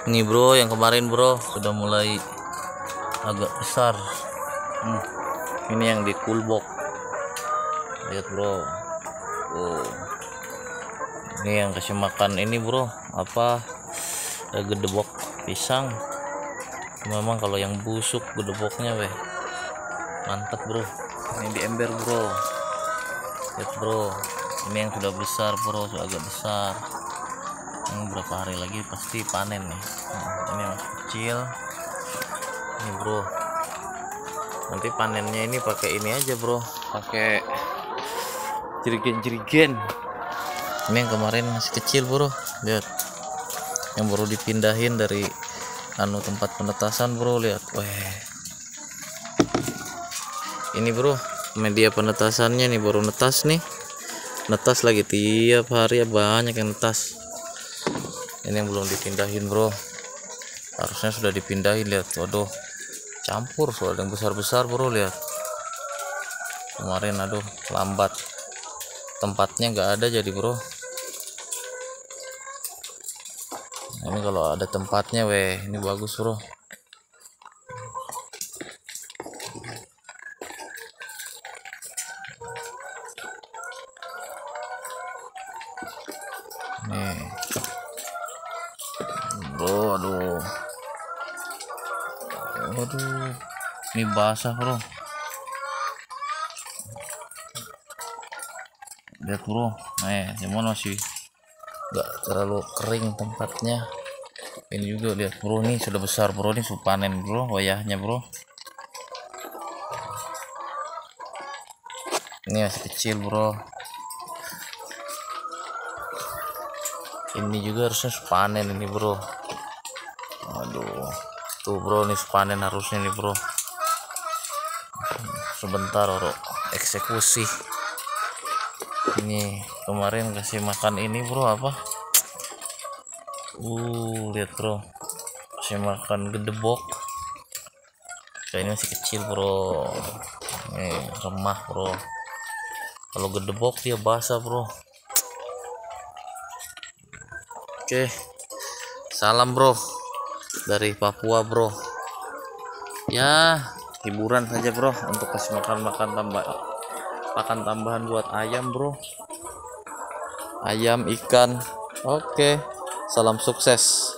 Ini bro, yang kemarin bro sudah mulai agak besar. Ini yang di kulbok. Lihat bro. Ini yang kasih makan ini bro, apa gedebok pisang. Memang kalau yang busuk gedeboknya weh mantap bro. Ini di ember bro. Lihat bro, ini yang sudah besar bro, sudah agak besar. Berapa hari lagi pasti panen nih. Ini yang kecil ini bro, nanti panennya ini pakai ini aja bro, pakai jerigen. Ini yang kemarin masih kecil bro, lihat yang baru dipindahin dari tempat penetasan bro. Lihat, weh ini bro media penetasannya nih, baru netas nih, netas lagi tiap hari ya, banyak yang netas. Ini yang belum dipindahin bro, harusnya sudah dipindahin. Lihat, waduh campur soal yang besar bro. Lihat kemarin, aduh lambat, tempatnya nggak ada jadi bro. Ini kalau ada tempatnya weh ini bagus bro. Nih bro, aduh ini basah bro. Lihat bro, gimana sih, nggak terlalu kering tempatnya. Ini juga lihat bro, nih sudah besar bro, ini sudah panen bro wayahnya bro. Ini masih kecil bro. Ini juga harusnya panen ini bro. Aduh tuh bro, nih panen harusnya nih bro. Sebentar bro, eksekusi. Ini kemarin kasih makan ini bro, apa lihat bro, kasih makan gedebok. Kayaknya masih kecil bro. Remah bro, kalau gedebok dia basah bro. Oke, salam bro dari Papua bro. Ya hiburan saja bro, untuk kasih makan tambahan buat ayam bro, ayam ikan. Oke, salam sukses.